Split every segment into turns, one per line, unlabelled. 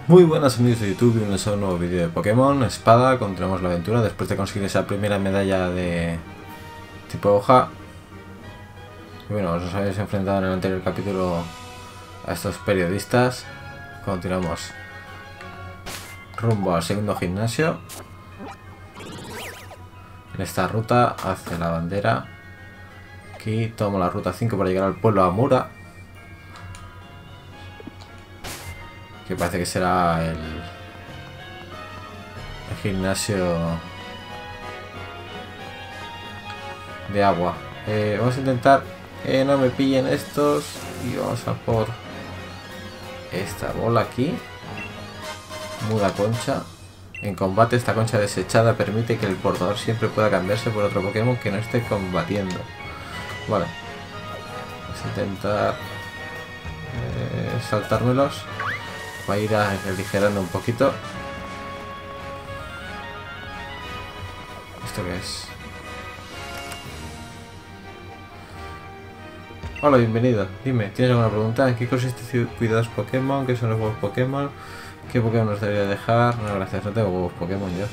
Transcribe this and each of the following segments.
Muy buenas amigos de YouTube, bienvenidos a un nuevo vídeo de Pokémon Espada. Continuamos la aventura después de conseguir esa primera medalla de tipo hoja. Y bueno, nos habéis enfrentado en el anterior capítulo a estos periodistas. Continuamos rumbo al segundo gimnasio. En esta ruta hacia la bandera. Aquí tomo la ruta 5 para llegar al pueblo Amura, que parece que será el gimnasio de agua. Vamos a intentar que no me pillen estos y vamos a por esta bola aquí. Muda concha. En combate, esta concha desechada permite que el portador siempre pueda cambiarse por otro Pokémon que no esté combatiendo. Vale, vamos a intentar saltármelos. Va a ir aligerando un poquito. ¿Esto qué es? Hola, bienvenido. Dime, ¿tienes alguna pregunta? ¿En qué consiste cuidados Pokémon? ¿Qué son los huevos Pokémon? ¿Qué Pokémon nos debería dejar? No, gracias, no tengo huevos Pokémon yo.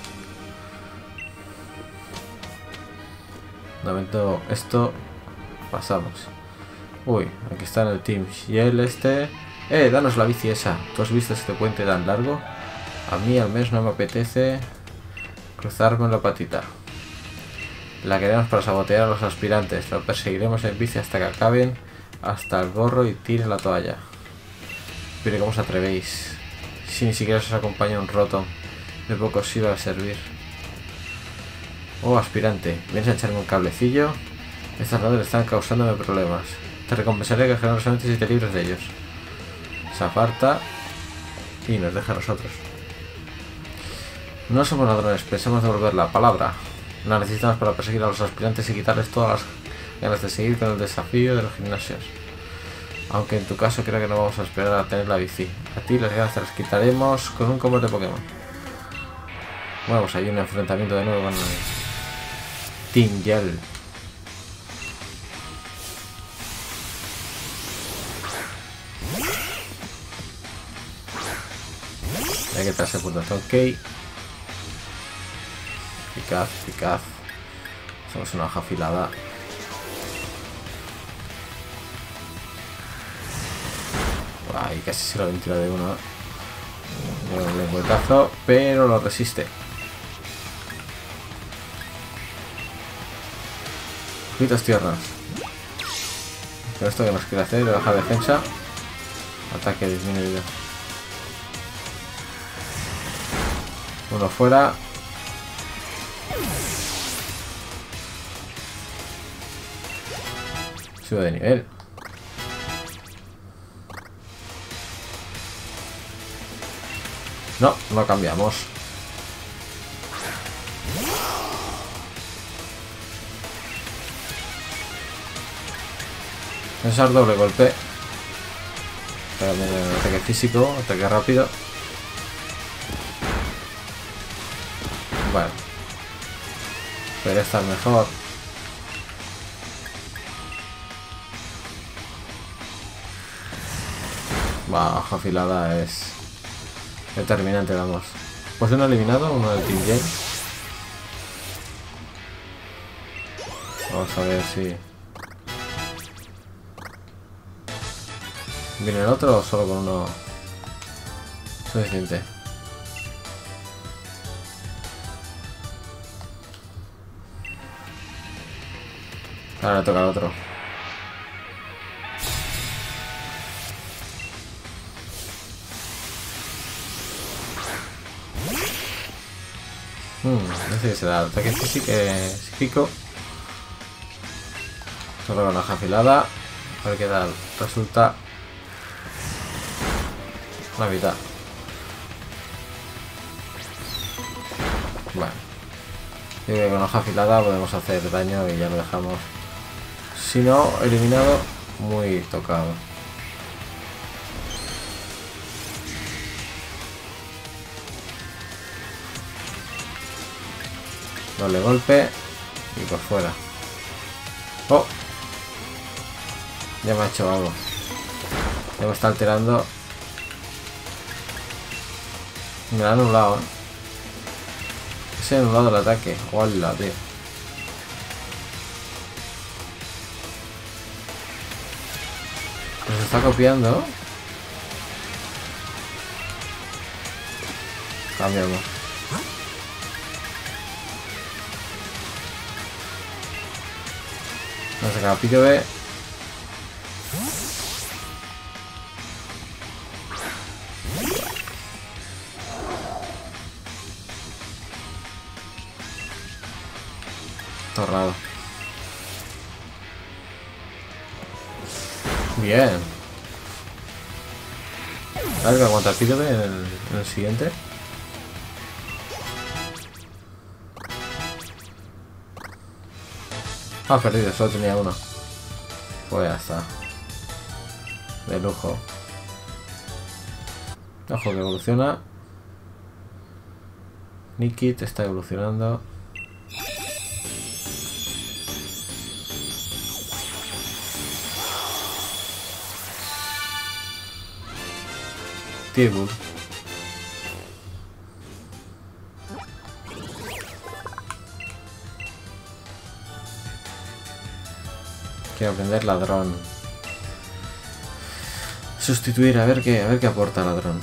De momento, esto pasamos. Uy, aquí está en el Team Shield este. Danos la bici esa. ¿Tú has visto este puente tan largo? A mí al menos no me apetece cruzarme la patita. La queremos para sabotear a los aspirantes. Lo perseguiremos en bici hasta que acaben hasta el gorro y tiren la toalla. Pero ¿cómo os atrevéis? Si ni siquiera os acompaña un Rotom, de poco os iba a servir. Oh, aspirante, ¿vienes a echarme un cablecillo? Estas ladras están causándome problemas. Te recompensaré generosamente si te libres de ellos. Se aparta y nos deja a nosotros. No somos ladrones, pensamos devolver la palabra. La necesitamos para perseguir a los aspirantes y quitarles todas las ganas de seguir con el desafío de los gimnasios. Aunque en tu caso creo que no vamos a esperar a tener la bici. A ti las ganas te las quitaremos con un combate Pokémon. Bueno, pues hay un enfrentamiento de nuevo con el Team Yell. Hay que quitarse el punto ok. Picaz, picaz. Somos una hoja afilada. Ay, casi se lo ventila de uno. Un lengüetazo, pero lo resiste. Ojitos tierras. Con esto que nos quiere hacer, baja defensa. Ataque disminuido. Uno fuera. Sube de nivel. No, no cambiamos. Pensar doble golpe. Ataque físico, ataque rápido. Bueno. Podría estar mejor. Baja afilada es determinante, vamos. Pues uno eliminado, uno del Team Yell. Vamos a ver si viene el otro o solo con uno suficiente. Ahora le toca al otro. No sé qué será. Ataque psíquico. Solo con la hoja afilada. A ver qué tal resulta. La mitad. Bueno. Yo creo que con hoja afilada podemos hacer daño y ya lo dejamos. Si no, eliminado, muy tocado. Doble golpe y por fuera. Oh, ya me ha hecho algo. Ya me está alterando Me lo ha anulado, Se ha anulado el ataque. Hola, tío. Nos está copiando. Cambiamos. Vamos a sacar pico de... Torrado. Bien. A ver que aguanta el pico en el siguiente. Ah, perdido, solo tenía uno. Pues ya está. De lujo. Ojo que evoluciona. Nikit está evolucionando. Tibur. Quiero aprender ladrón. Sustituir, a ver qué aporta ladrón.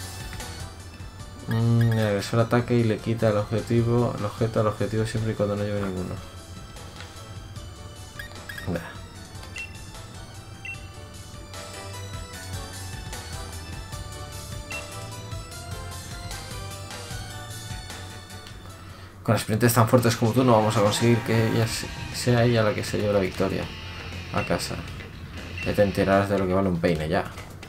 Agresor ataque y le quita el objetivo, el objeto al objetivo siempre y cuando no lleve ninguno. Nah. Con esprintes tan fuertes como tú no vamos a conseguir que ella sea ella la que se lleve la victoria a casa. Ya te enterarás de lo que vale un peine ya.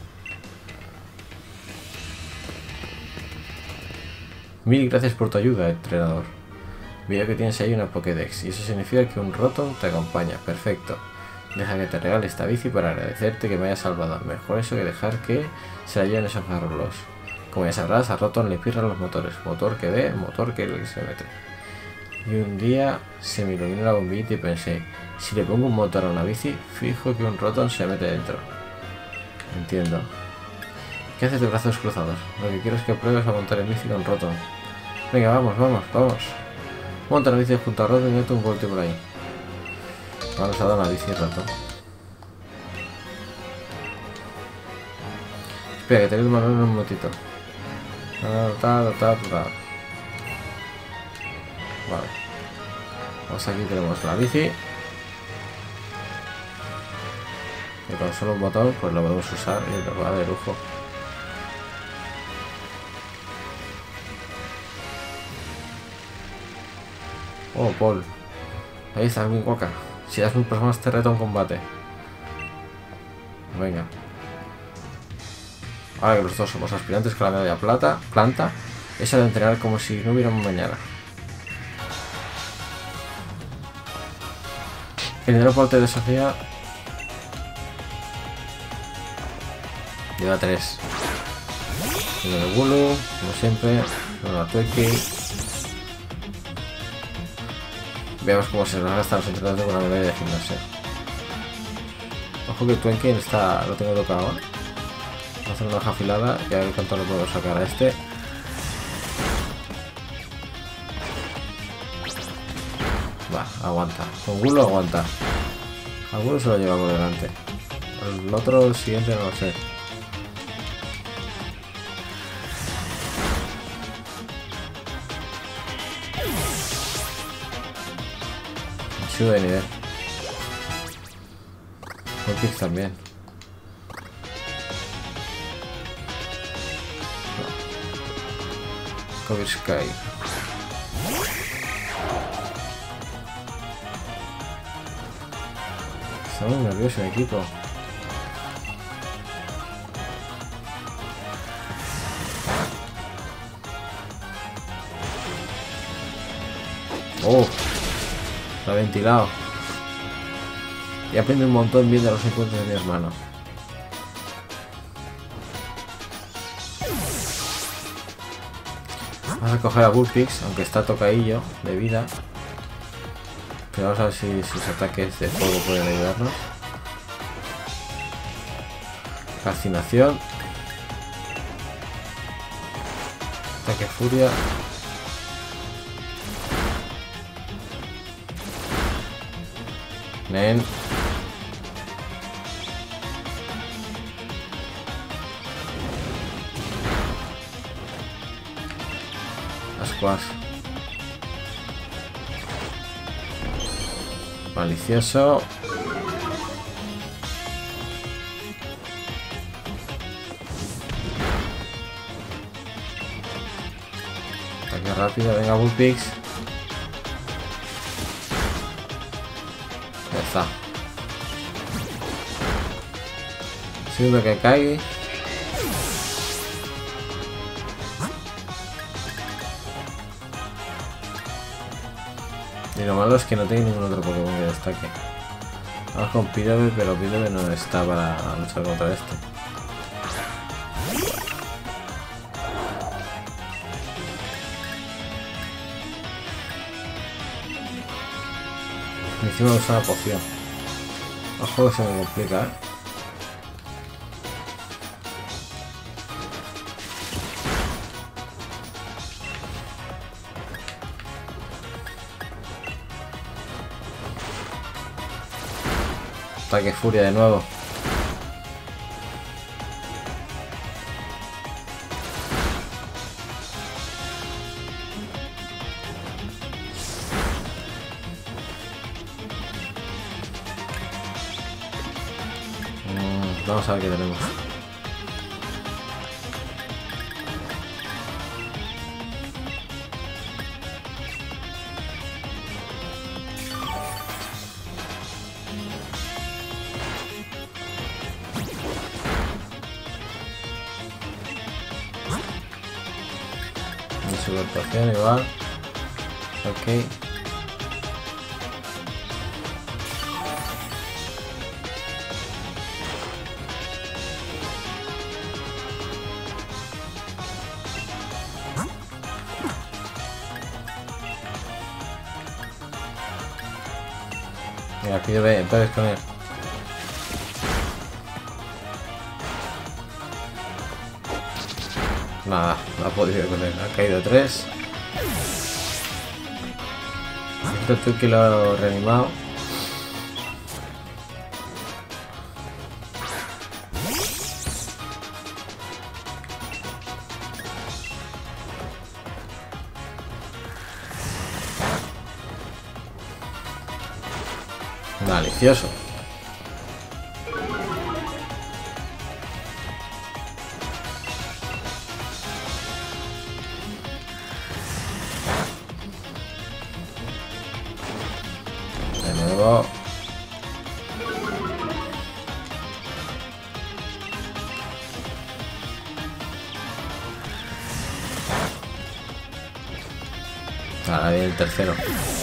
Mil gracias por tu ayuda, entrenador. Veo que tienes ahí una Pokédex y eso significa que un Rotom te acompaña. Perfecto. Deja que te regale esta bici para agradecerte que me hayas salvado. Mejor eso que dejar que se la lleven esos garrulos. Como ya sabrás, a Rotom le pirran los motores. Motor que ve, motor que se mete. Y un día se me iluminó la bombillita y pensé, si le pongo un motor a una bici, fijo que un Rotom se mete dentro. Entiendo. ¿Qué haces de brazos cruzados? Lo que quiero es que pruebes a montar en bici con Rotom. Venga, vamos. Monta la bici junto a Rotom y mete un golpe por ahí. Vamos a dar una bici Rotom. Espera, que tengo que mandar un motito. Vale. Pues aquí tenemos la bici. Y con solo un botón pues lo podemos usar y nos va de lujo. Oh, Paul. Ahí está, mi coca. Si das un personaje te reto en combate. Venga. Ahora que los dos somos aspirantes con la medalla planta, esa de entrenar como si no hubiera un mañana. El Hidropol te desafía. Lleva 3. Uno de Bulu, como siempre. Uno de Twinkie. Veamos cómo se nos gastan los entrenadores con la medalla de gimnasia. Ojo que Twinkie está, lo tengo tocado. Vamos a hacer una hoja afilada y a ver cuánto le puedo sacar a este. Va, aguanta. Con Gulo aguanta. A Gulo se lo lleva por delante. El otro, el siguiente, no lo sé. Sube de nivel. Vulpix también. Cover Sky. Está muy nervioso el equipo. Oh, lo ha ventilado. Y aprende un montón viendo los encuentros de mi hermano. Vamos a coger a Vulpix, aunque está tocadillo de vida. Pero vamos a ver si sus ataques de fuego pueden ayudarnos. Fascinación. Ataque furia. Nen. Ascuas. Malicioso. Ataque rápido, venga Bullpix. Ya está. Segundo que caiga. Y lo malo es que no tengo ningún otro Pokémon que destaque. Vamos con Pidove, pero Pidove no está para luchar contra este. Encima de usar la poción. Ojo que se me complica, Ataque furia de nuevo. Vamos a ver qué tenemos. Subvertación igual. Ok. Mira, aquí puedes con él. Nada, no ha podido con él. Ha caído 3. Este Tuki lo he reanimado. Malicioso. De nuevo. Ahora viene el tercero.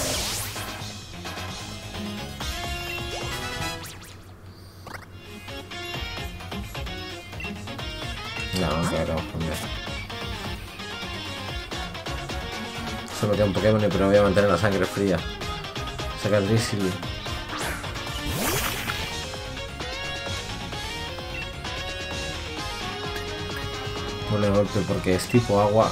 No, no queremos cambiar. Solo queda un Pokémon, pero voy a mantener la sangre fría. Saca Drizzly. Ponle golpe porque es tipo agua.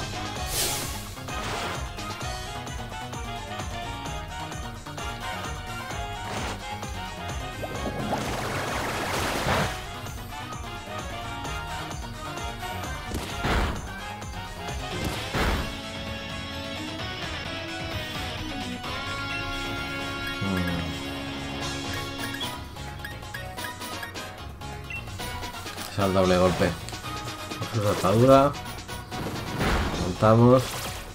Al doble golpe. Cogemos atadura. Montamos.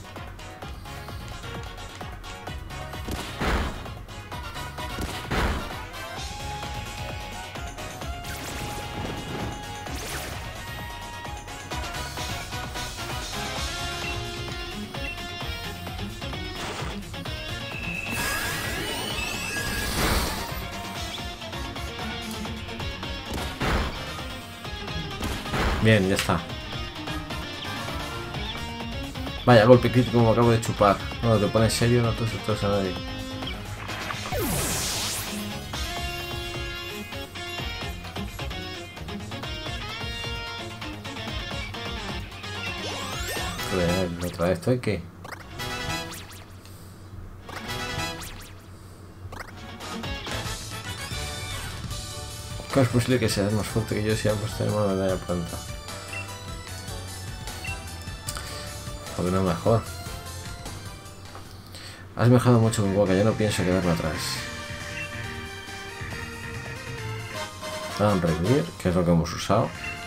Bien, ya está. Vaya golpe crítico como acabo de chupar. No te pones serio, no te asustas a nadie. Joder, otra vez estoy que... ¿Cómo es posible que seas más fuerte que yo si ambos tenemos la medalla planta? Porque no mejor. Has mejorado mucho con Waka, yo no pienso quedarme atrás. Vamos a revivir, que es lo que hemos usado.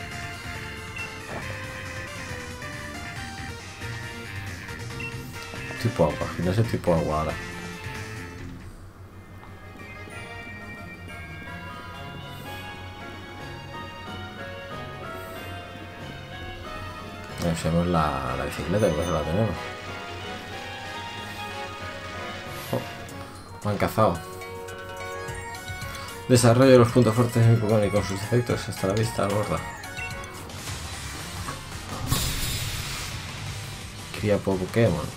Tipo agua, gimnasio tipo agua ahora. Usemos la bicicleta, que pues la tenemos. Oh, me han cazado. Desarrollo de los puntos fuertes de mi Pokémon y con sus efectos hasta la vista gorda. Cría Pokémon.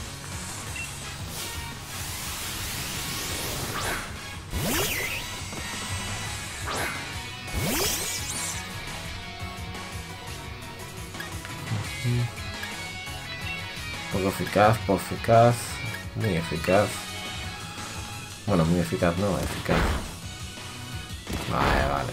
Poco eficaz, muy eficaz. Bueno, muy eficaz no, eficaz. Vale.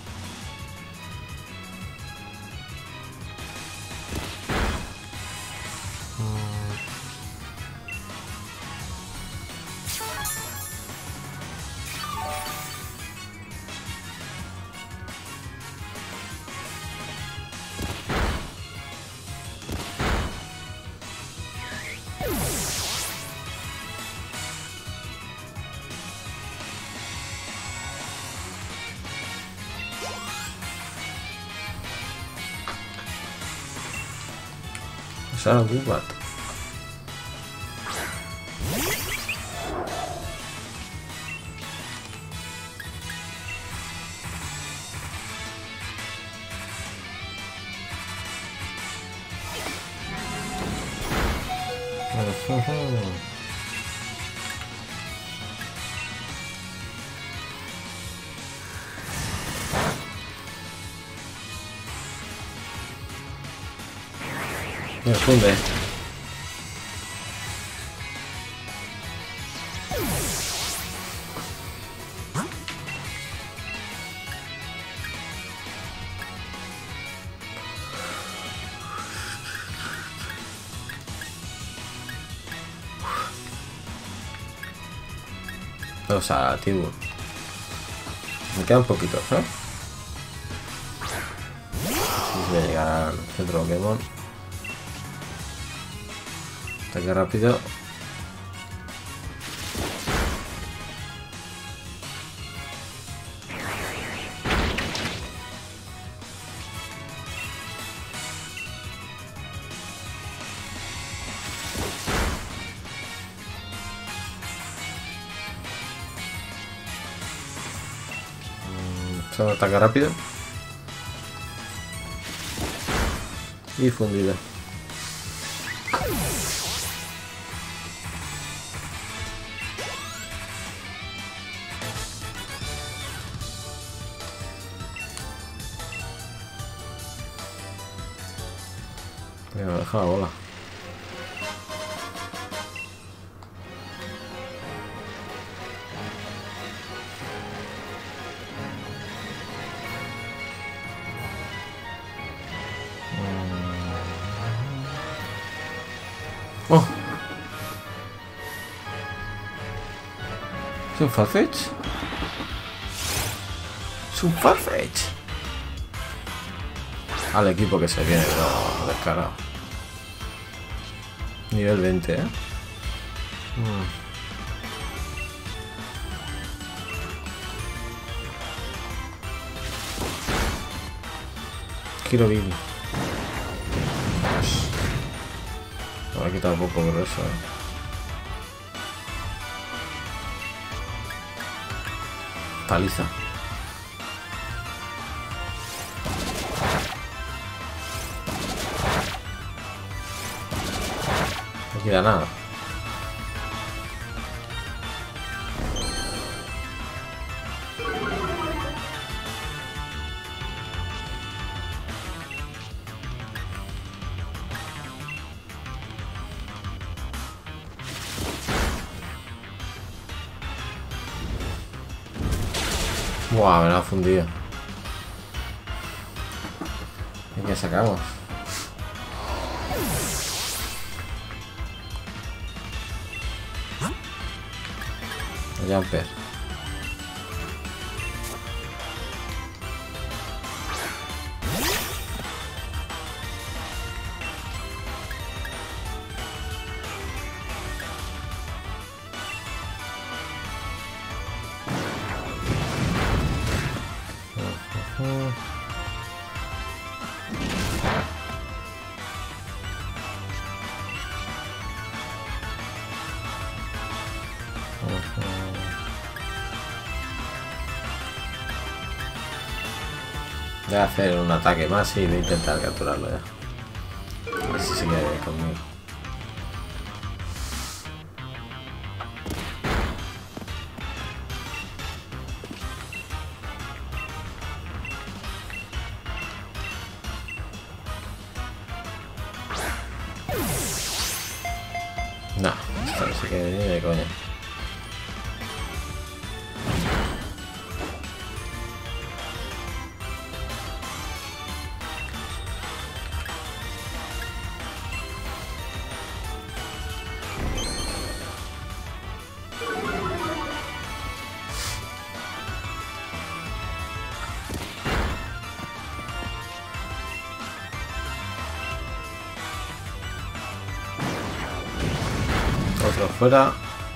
Usar un Woobat. Me funde. O sea, tío. Me queda un poquito, ¿eh? Si voy a llegar al centro Pokémon. Ataque rápido. Solo ataque rápido. Y fundido. Me ha dejado la bola. Oh. ¿Es un Farfetch? Es un Farfetch. Al equipo que se viene, no, descarado. Nivel 20, ¿eh? Quiero vivir. Me va a quitar un poco grueso, ¿eh? Paliza. No queda nada. Buah, me la ha fundido. ¿Y qué sacamos? Jumper. Voy a hacer un ataque más y voy a intentar capturarlo ya. A ver si se queda bien conmigo. No, esto no se queda ni de coña. Otro fuera.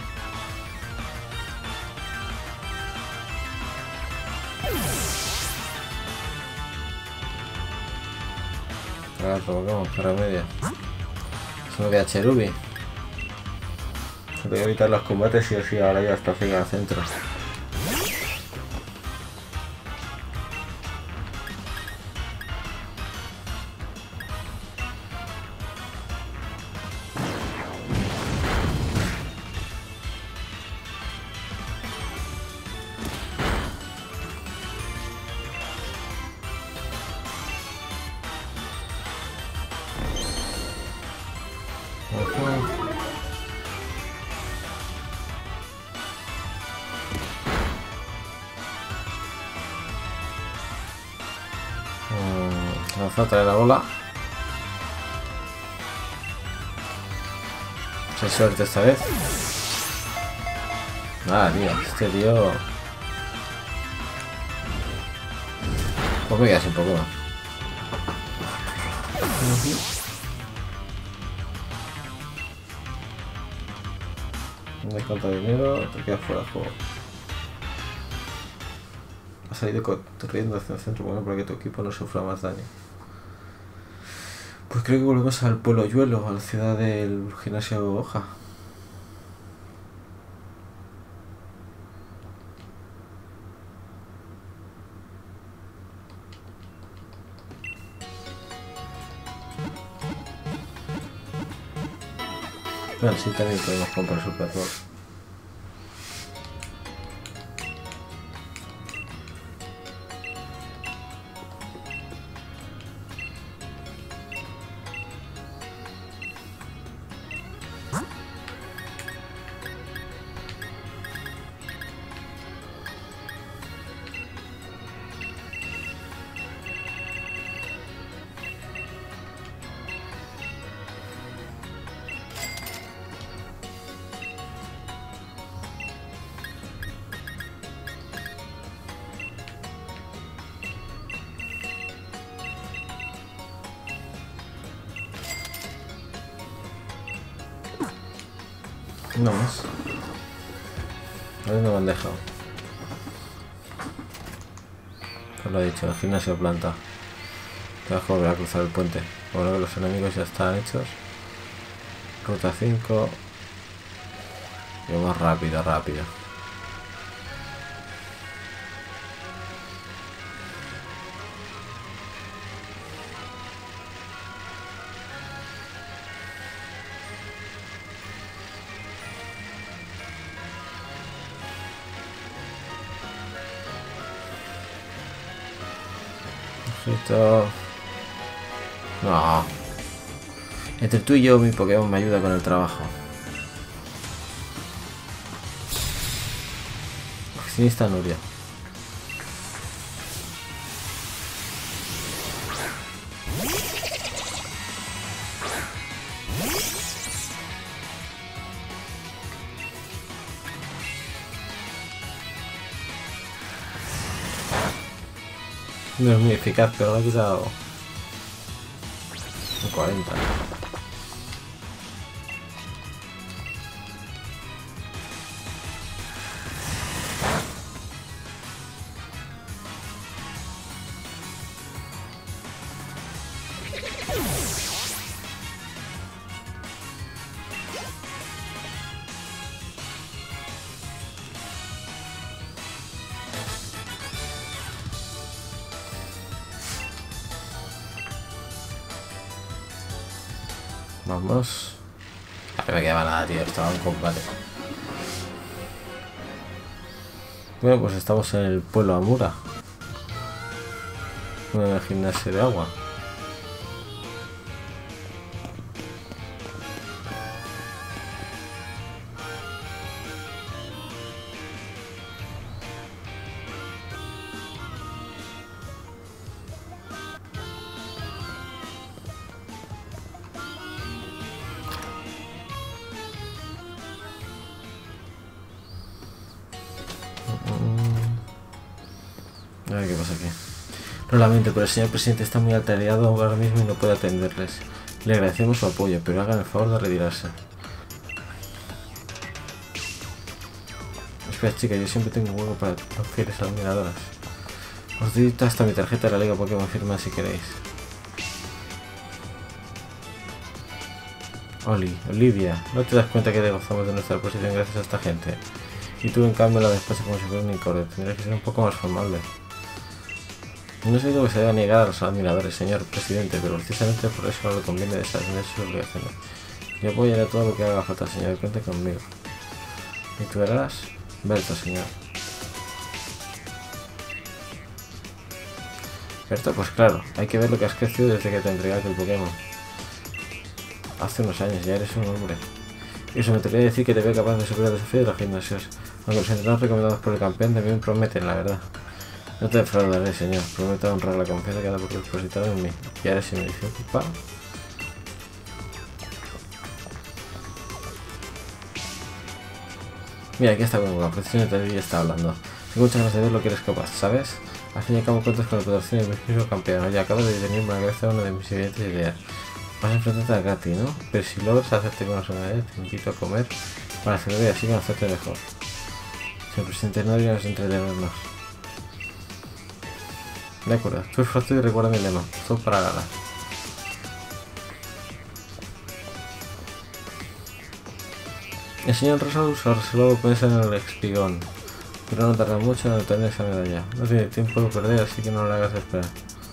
Ahora provocamos para media. Solo queda Cherubi. Voy a evitar los combates y así ahora ya está llega al centro. Vamos a traer la bola. Hay suerte esta vez. Nada, tío. Este tío... Pues me quedas un poco más. No hay cuánto dinero, te quedas fuera de juego. Has salido corriendo hacia el centro bueno, para que tu equipo no sufra más daño. Pues creo que volvemos al pueblo Yuelo, a la ciudad del gimnasio Hoja. Bueno, sí, también podemos comprar Super Bowl. No más. A ver, no me han dejado. Pues lo he dicho, el gimnasio planta. Te dejo volver a cruzar el puente. Bueno, que los enemigos ya están hechos. Ruta 5. Y vamos rápido, rápido. Esto... No. Entre tú y yo, mi Pokémon me ayuda con el trabajo. Oficinista Nuria. No es muy eficaz, pero me ha quitado un 40. Vamos. No me quedaba nada, tío. Estaba en combate. Bueno, pues estamos en el pueblo Amura. En el gimnasio de agua. A ver qué pasa aquí. Lo lamento, pero el señor presidente está muy atareado ahora mismo y no puede atenderles. Le agradecemos su apoyo, pero hagan el favor de retirarse. Espera, chica, yo siempre tengo un hueco para los fieles admiradoras. Os doy hasta mi tarjeta de la Liga Pokémon firma si queréis. Olivia, ¿no te das cuenta que gozamos de nuestra posición gracias a esta gente? Y tú en cambio la despachas como si fuera un incorrecto. Tendrías que ser un poco más formable. No sé lo que se debe negar a los admiradores, señor presidente, pero precisamente por eso no le conviene desatender sus obligaciones. Yo apoyaré todo lo que haga falta, señor, cuente conmigo. ¿Y tú verás? Berto, señor. Berto, pues claro, hay que ver lo que has crecido desde que te entregaste el Pokémon. Hace unos años, ya eres un hombre. Y se me atrevería a decir que te veo capaz de superar el desafío de los gimnasios, aunque los entrenados recomendados por el campeón también prometen, la verdad. No te defraudaré, señor. Prometo honrar la confianza que da por depositar en mí. Y ahora si me disculpa. Mira, aquí está con la profesión de ya está hablando. Tengo muchas ganas de ver lo que eres capaz, ¿sabes? Al fin y al cabo cuentas con la protección del mismo campeón. Y acabo de tener una cabeza una de mis siguientes ideas. Vas a enfrentarte a Katy, ¿no? Pero si logras hacerte con una soledad, te invito a comer para celebrar y así conocerte mejor. Señor presidente, no deberíamos entretenernos. De acuerdo, tú esfuerzo y recuerda mi lema, todo para ganar. El señor Rosaus ha reservado pensar en el espigón, pero no tarda mucho en obtener esa medalla. No tiene tiempo de perder, así que no le hagas esperar.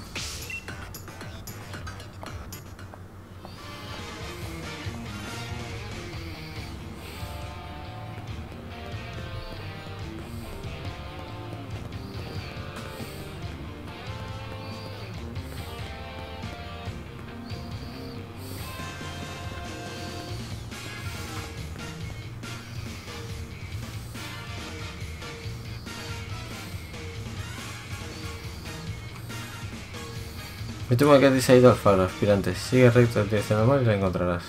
Me temo que Katy se ha ido al faro, aspirante. Sigue recto en dirección normal y la encontrarás.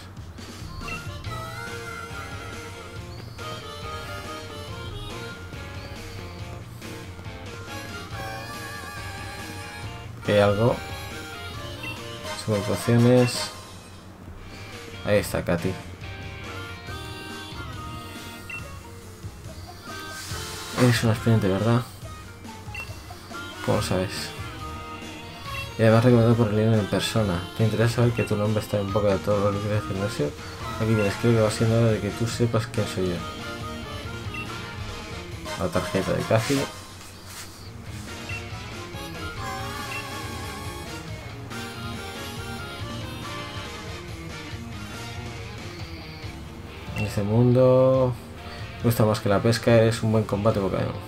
Aquí hay algo. Sobre pociones. Ahí está Katy. Eres un aspirante, ¿verdad? ¿Cómo sabes? Y además recomendado por el libro en persona. ¿Te interesa saber que tu nombre está en boca de todos los libros del gimnasio? Aquí tienes, creo que va siendo hora de que tú sepas quién soy yo. La tarjeta de Katy. En este mundo me gusta más que la pesca, es un buen combate Pokémon.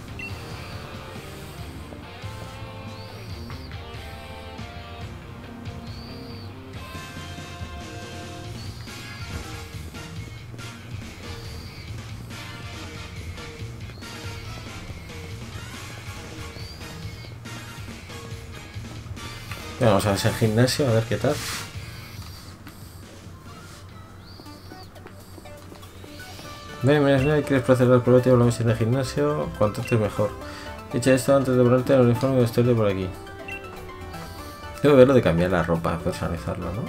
Vamos a ver ese gimnasio, a ver qué tal. Ven, ¿quieres proceder al probativo de la misión de gimnasio? Cuanto antes mejor. Dicho esto, antes de ponerte el uniforme, estoy por aquí. Tengo que ver lo de cambiar la ropa, personalizarlo, ¿no?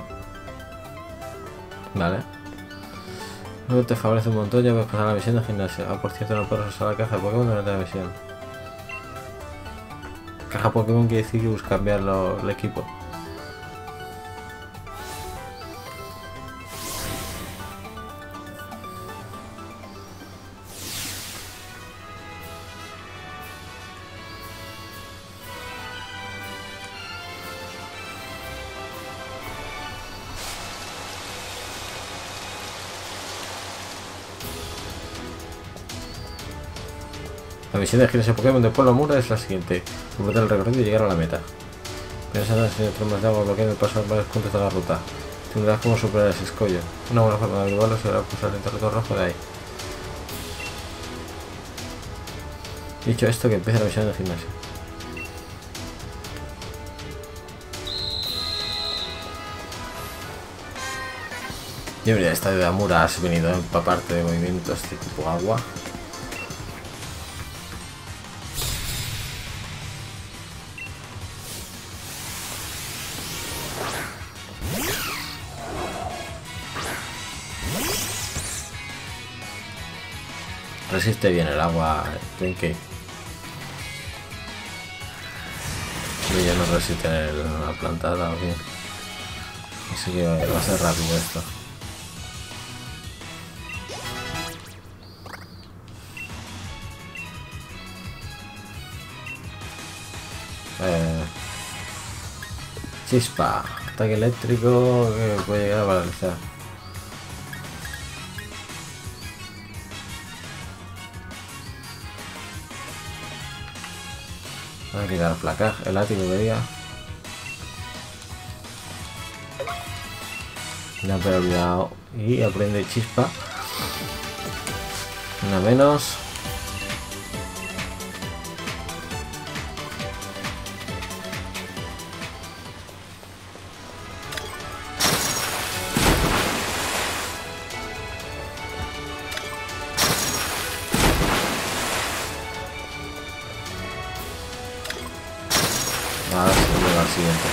Vale. No te favorece un montón, ya puedes pasar la misión de gimnasio. Ah, por cierto, no puedes usar la caja de Pokémon durante la misión. Caja Pokémon quiere decir que busca cambiarlo el equipo. La misión de gimnasio Pokémon de Pueblo Mura es la siguiente: completar el recorrido y llegar a la meta. Pensando en el trombas de agua bloqueando el paso a varios puntos de la ruta. Tendrás como superar ese escollo. Una buena forma de averiguarlo será pulsar el interruptor rojo de ahí. Dicho esto, que empiece la misión del gimnasio. Yo mira, el estadio de Amura has venido a empaparte de movimientos de tipo agua. Resiste bien el agua, Twinkie. Y ya no resiste la plantada o bien. Así que va a ser rápido esto. Chispa, ataque eléctrico que puede llegar a paralizar. Voy a quitar placaje, el látigo que diga. No, pero olvidado. Y aprende chispa. Una menos. Ahora se llega al siguiente.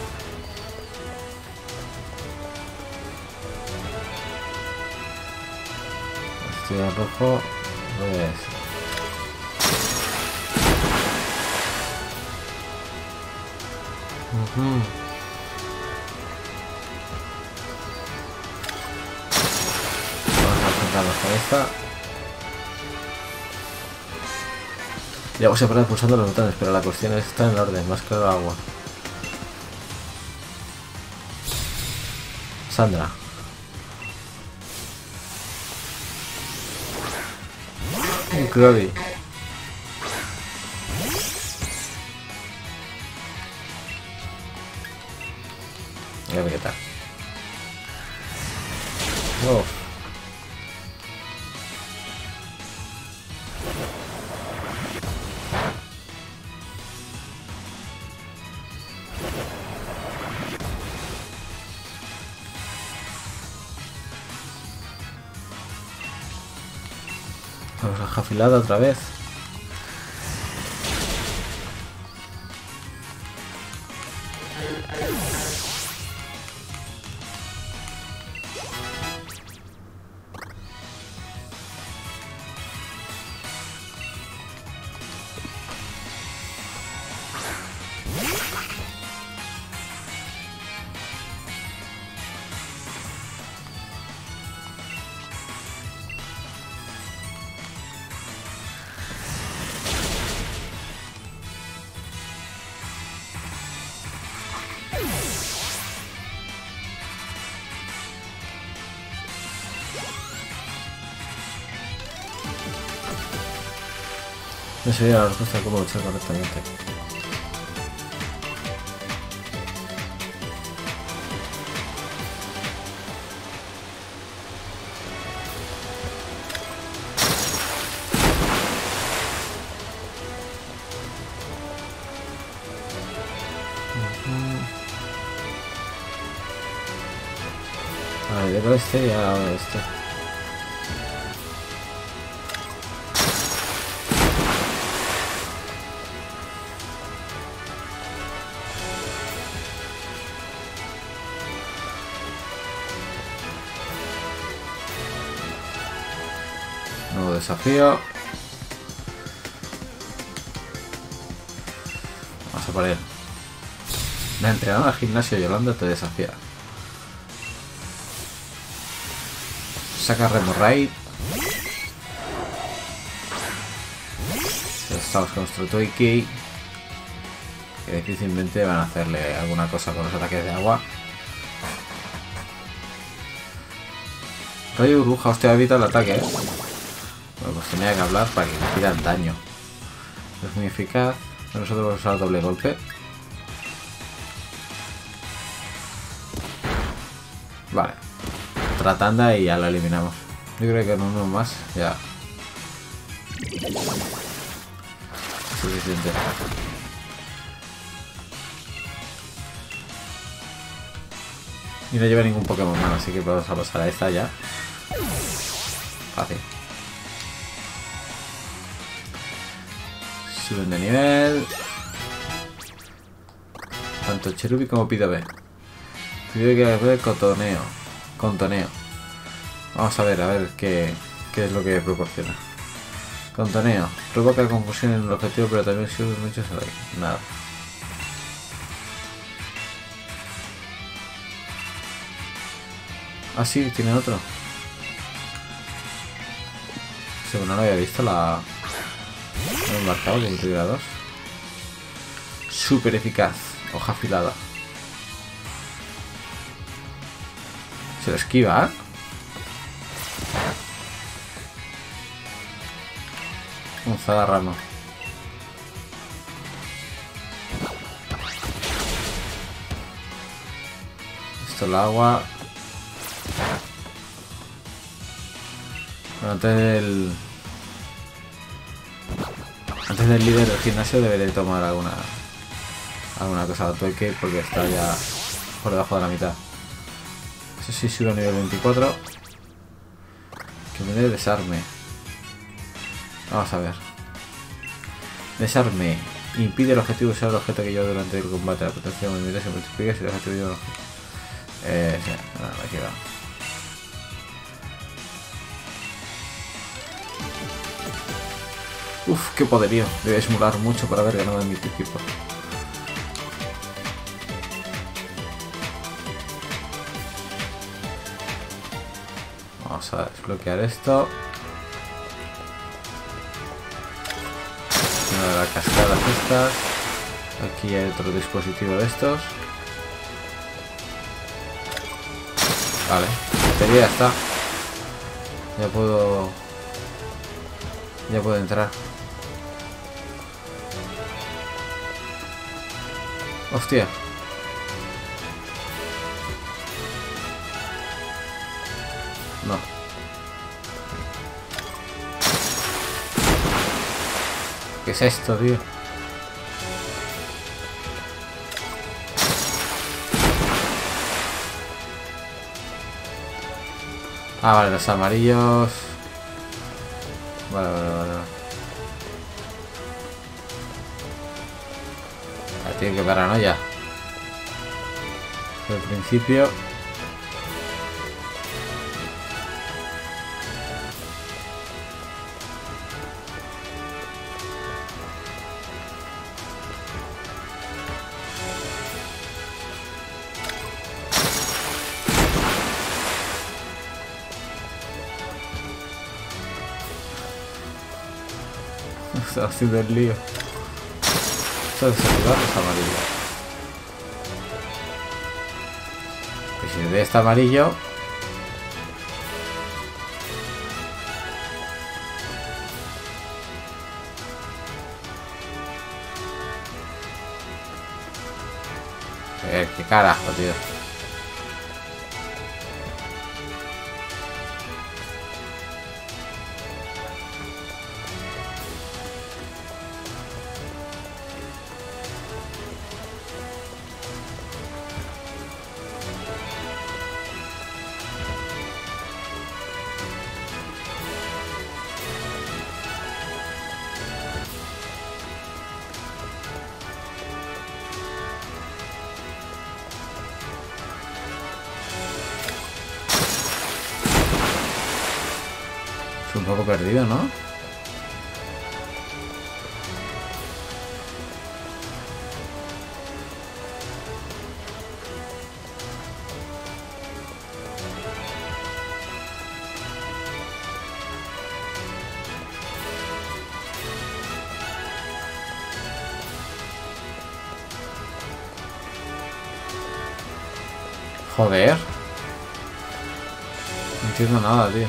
Estoy en rojo. Pues... Vamos a enfrentarnos con esta. Ya voy a separar pulsando los botones, pero la cuestión es estar en orden, más claro agua. Sandra. Crowley. A ver qué tal. Oh. Vamos a afilada otra vez. No sé la respuesta de cómo luchar correctamente. Vale, yo creo que este y ahora este. Nuevo desafío. Vamos a por él. La entrenadora al gimnasio Yolanda te desafía. Saca Remo Raid. Estamos con nuestro Toiki. Que difícilmente van a hacerle alguna cosa con los ataques de agua. Rayo burbuja, hostia, evita el ataque, Bueno, pues tenía que hablar para que le tiran daño. Es muy eficaz. Nosotros vamos a usar doble golpe. Vale. Otra tanda y ya la eliminamos. Yo creo que con uno más ya. Suficiente. Y no lleva ningún Pokémon más, así que vamos a pasar a esta ya. Fácil. Suben de nivel. Tanto Cherubi como Pidobe. Pidobe que hacer contoneo. Vamos a ver qué es lo que proporciona. Contoneo. Provoca confusión en el objetivo, pero también sirve mucho nada. Ah, sí, tiene otro. Sí, bueno, no había visto la... No he marcado que tuviera dos. Súper eficaz. Hoja afilada. Se lo esquiva, ¿eh? Un Zagarrano. Esto el agua. Bueno, antes del líder del gimnasio deberé tomar alguna cosa de Toiki porque está ya por debajo de la mitad. Eso sí, sube a nivel 24. Que me dé desarme. Vamos a ver. Desarme. Impide el objetivo usar el objeto que lleva durante el combate. La potencia de movimiento se multiplica si el objetivo lleva un objeto. Sí, aquí va. Uf, qué poderío. Debe simular mucho para haber ganado en mi equipo. Vamos a desbloquear esto. Una de las cascadas estas. Aquí hay otro dispositivo de estos. Vale, batería ya está. Ya puedo entrar. Hostia. No. ¿Qué es esto, tío? Ah, vale, los amarillos. Vale. Tiene que parar, ¿no? Ya. Al principio. Está haciendo el lío. Esto es saludar es amarillo. Y si me ve este amarillo. ¿Qué carajo, tío? un poco perdido, ¿no? Joder. No entiendo nada, tío.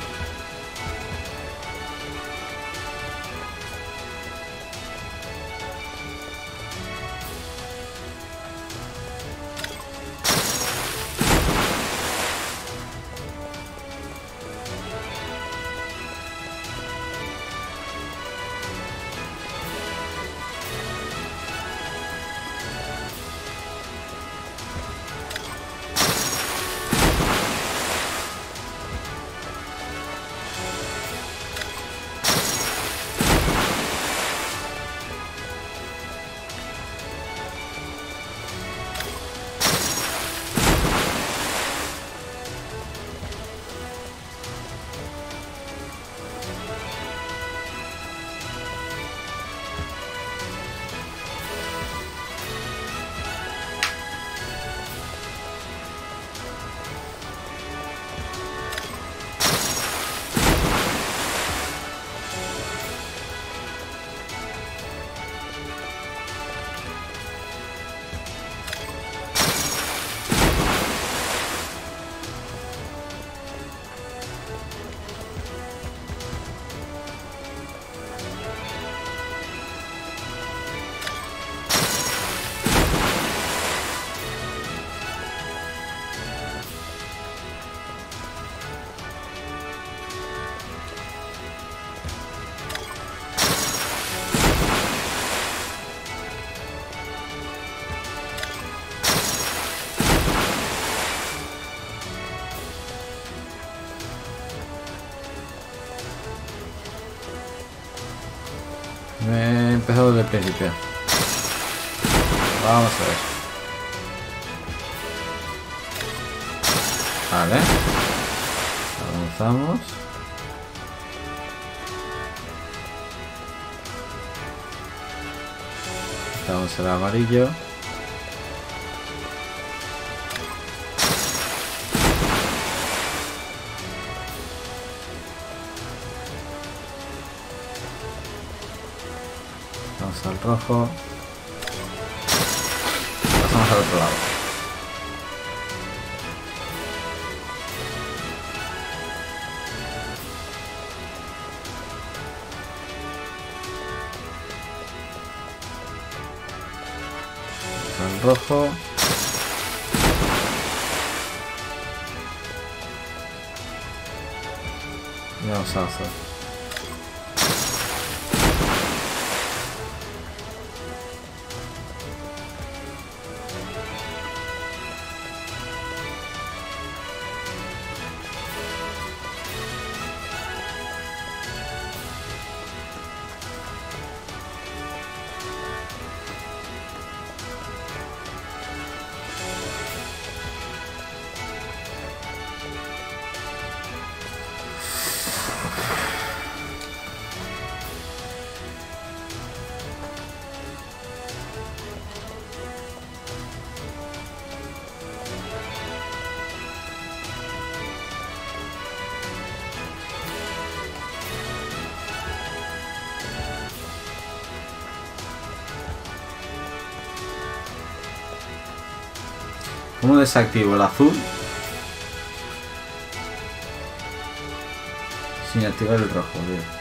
Me he empezado desde el principio. Vamos a ver. Vale. Avanzamos. Estamos en el amarillo. Vamos al rojo. Pasamos al otro lado. Al rojo. Y vamos a azul. ¿Cómo desactivo el azul sin activar el rojo, tío?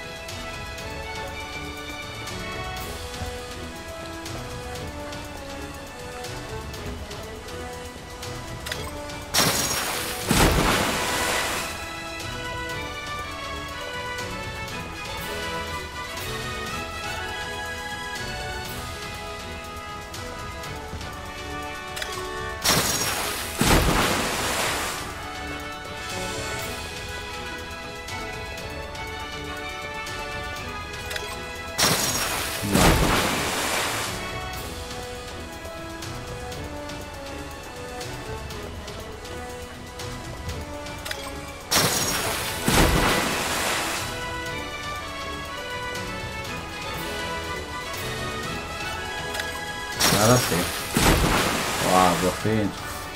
Ahora sí. Wow, por fin.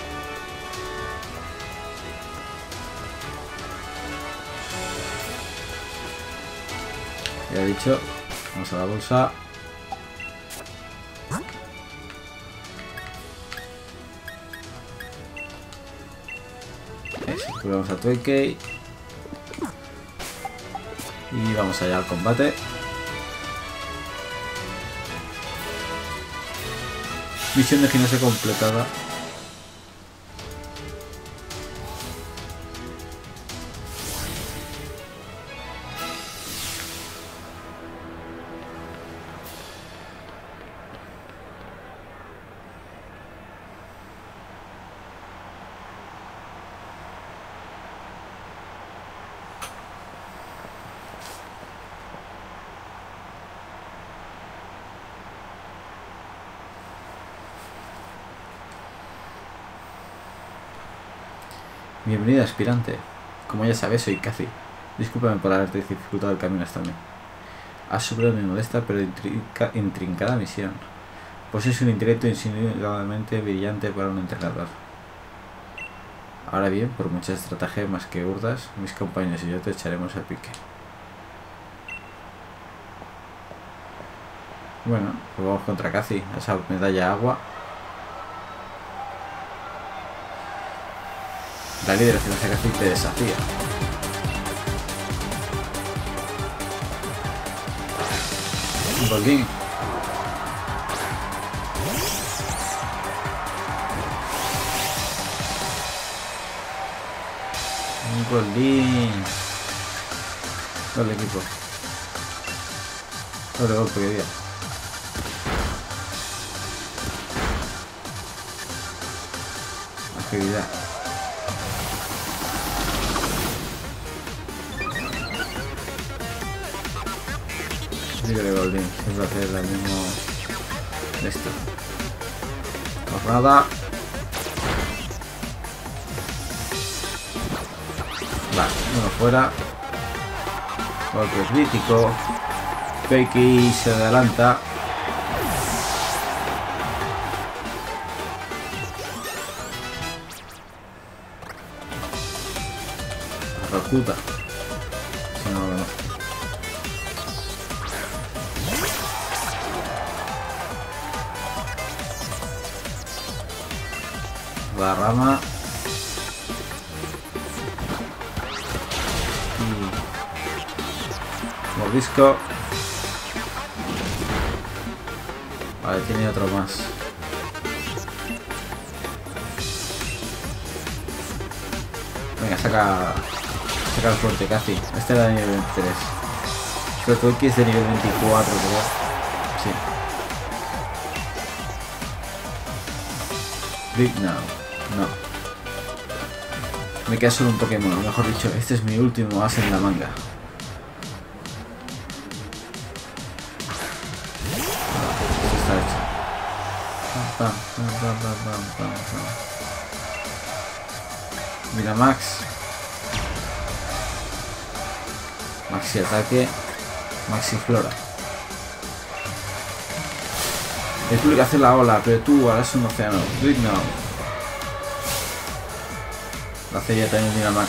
Ya he dicho. Vamos a la bolsa. Eso, curamos a Twikey. Y vamos allá al combate. Misión de gimnasia completada. Bienvenida, aspirante. Como ya sabes, soy Cathy. Discúlpame por haberte dificultado el camino hasta mí. Has superado mi modesta pero intrincada misión. Posees un intelecto insinuadamente brillante para un entrenador. Ahora bien, por muchas estratagemas que urdas, mis compañeros y yo te echaremos al pique. Bueno, pues vamos contra Cathy, esa medalla agua. La líder de la Cathy te desafía. Un Golgin. Un Golgin. Doble equipo. Doble golpe que día. Agilidad. De Golgin, siempre hacer el mismo de esto. Jornada. Vale, uno fuera. Golpe crítico. Fakey se adelanta. Rakuta. Si no lo conozco. La rama y mordisco. Vale, tiene otro más. Venga, saca el fuerte casi. Este era de nivel 23. Pero todo aquí es de nivel 24, creo. Sí. Big Now. No. Me queda solo un Pokémon, o mejor dicho, este es mi último as en la manga. Esto está hecho. Pam, pam, pam, pam, pam, pam, pam. Mira Max. Maxi ataque. Maxi flora. Es lo que hace la ola, pero tú ahora es un océano. Big Now. La hace ya también Dynamax.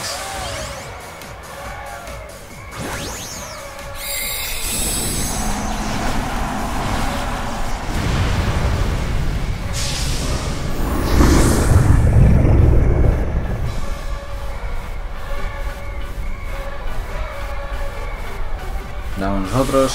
Damos nosotros.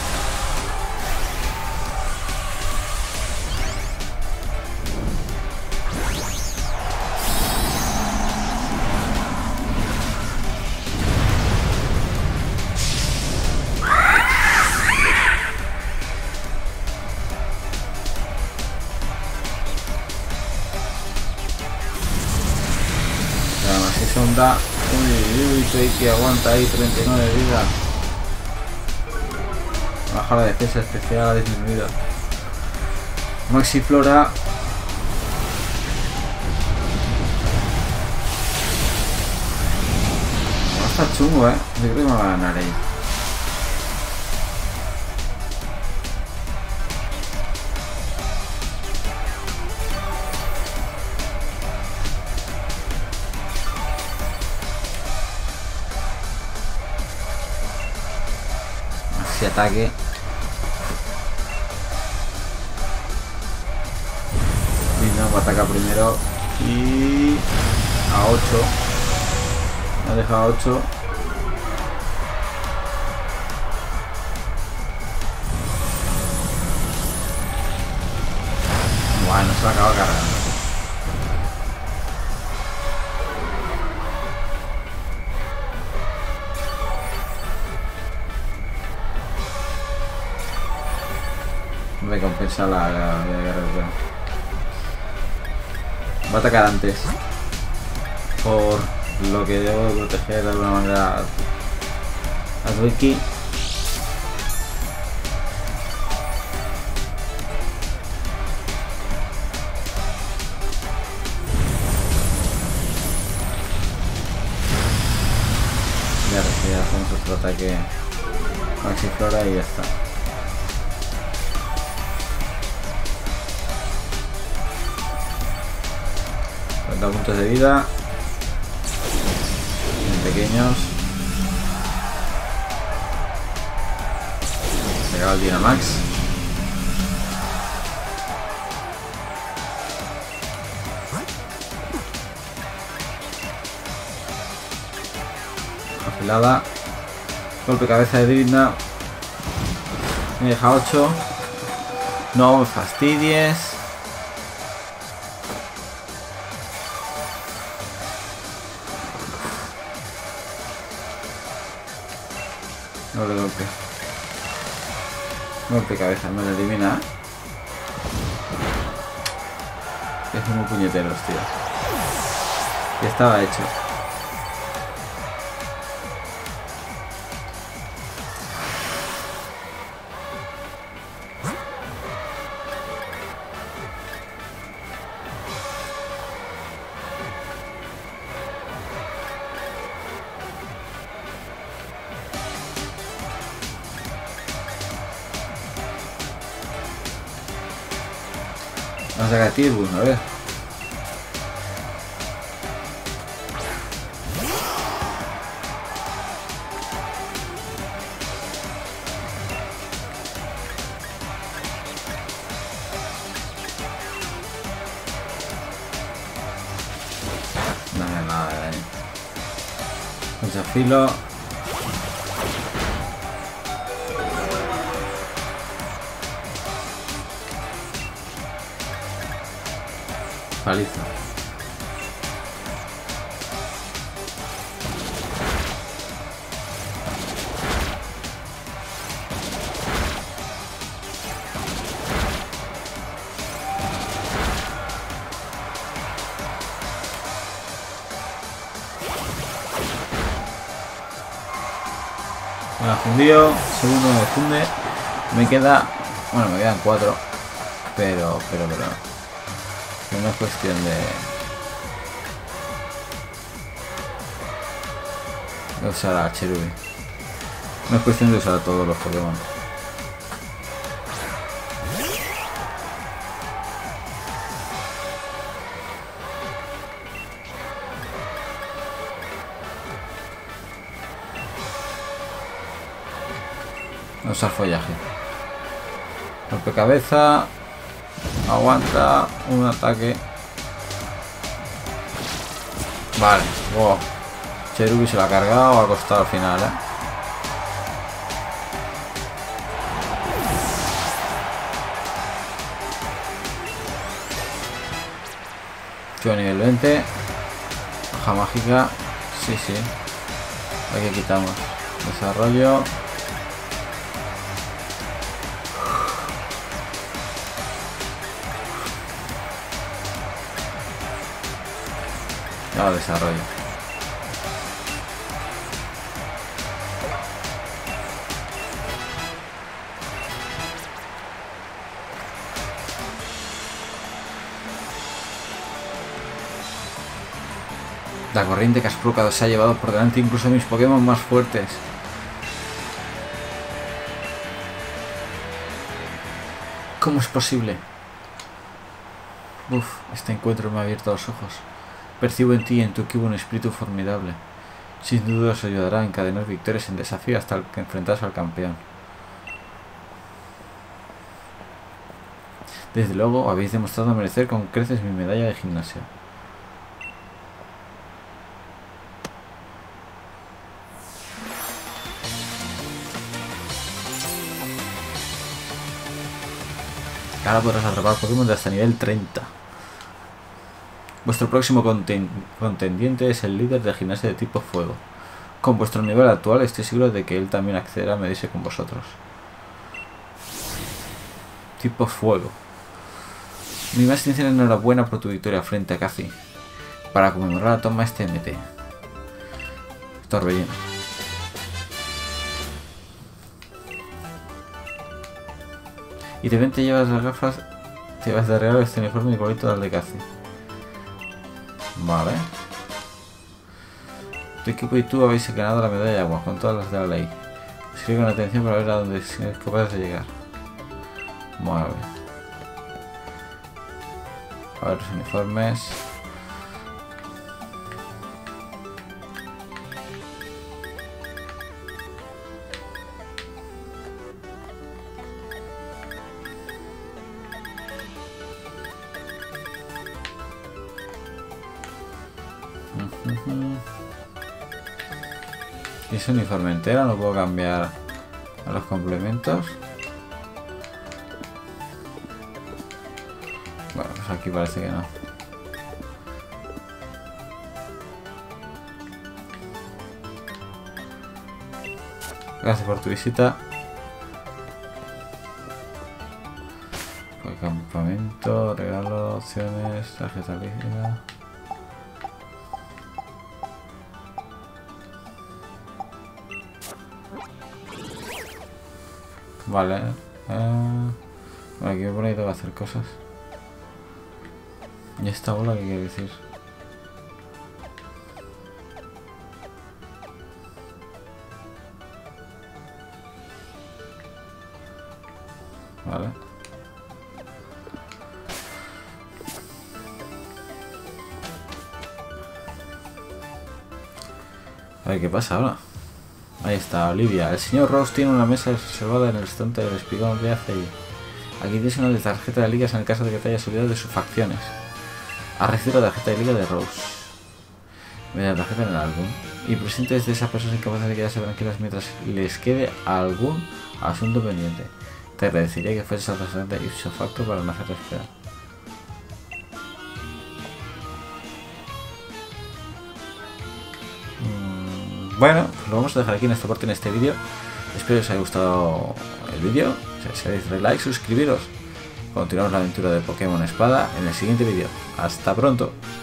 Sonda. Uy, que aguanta ahí 39 de vida. Baja la defensa especial, ha disminuido. Maxi Flora. No está chungo, yo creo que me va a ganar ahí. ese ataque. Digna va a atacar primero. Y... a 8. Me ha dejado a 8. Bueno, se la acaba cargando. Me compensa la guerra. Va a atacar antes. Por lo que debo proteger de alguna manera a Twinkie. Ya hacemos otro ataque Maxiflora y ya está. 40 puntos de vida. Bien pequeños. Se acaba el Dynamax. Afilada. Golpe cabeza de Digna. Me deja 8. No me fastidies. Doble golpe. Golpe cabeza, me lo elimina. Es muy puñeteros, tío. Ya estaba hecho. Vamos a sacar Tirbus, a ver. Nada de daño. Mucho filo. Paliza. Me la fundió, segundo me funde. Me queda... bueno, me quedan 4. Pero no es cuestión de usar a Cherubi. No es cuestión de usar a todos los Pokémon. No usar follaje. Golpe cabeza. Aguanta un ataque. Vale, wow. Cherubi se la ha cargado, ha costado al final, Yo nivel 20. Hoja mágica. Sí. Aquí quitamos. Desarrollo. Desarrollo. La corriente que has provocado se ha llevado por delante incluso a mis Pokémon más fuertes. ¿Cómo es posible? Uf, este encuentro me ha abierto los ojos. Percibo en ti y en tu equipo un espíritu formidable. Sin duda os ayudará a encadenar victorias en desafío hasta que enfrentarse al campeón. Desde luego habéis demostrado merecer con creces mi medalla de gimnasio. Ahora podrás atrapar Pokémon de hasta nivel 30. Vuestro próximo contendiente es el líder de gimnasia de tipo fuego. Con vuestro nivel actual estoy seguro de que él también accederá a medirse con vosotros. Tipo fuego. Mi más sincera enhorabuena por tu victoria frente a Cathy. Para conmemorar, toma este MT. Torbellino. Y de repente llevas las gafas. Te vas de regalo este uniforme igualito al de Cathy. Vale. Tu equipo y tú habéis ganado la medalla de agua con todas las de la ley. Sigue con atención para ver a dónde es capaz de llegar. Muy bien. A ver los uniformes. ¿Y ese uniforme entero? ¿No puedo cambiar a los complementos? Bueno, pues aquí parece que no. Gracias por tu visita. Campamento, regalo, opciones, tarjeta líquida. Vale. Bueno, aquí me pone que tengo que hacer cosas. ¿Y esta bola qué quiere decir? Vale. A ver qué pasa ahora. Ahí está, Olivia. El señor Ross tiene una mesa reservada en el estante del espigón de ACI. Aquí tienes una de tarjeta de ligas en el caso de que te hayas olvidado de sus facciones. Has recibido la tarjeta de liga de Rose. Me da la tarjeta en el álbum. Y presentes de esas personas incapaces de quedarse tranquilas mientras les quede algún asunto pendiente. Te agradecería que fueses al restaurante ipso facto para no hacer esperar. Bueno, pues lo vamos a dejar aquí en esta parte en este vídeo. Espero que os haya gustado el vídeo. Si queréis darle like, suscribiros. Continuamos la aventura de Pokémon Espada en el siguiente vídeo. ¡Hasta pronto!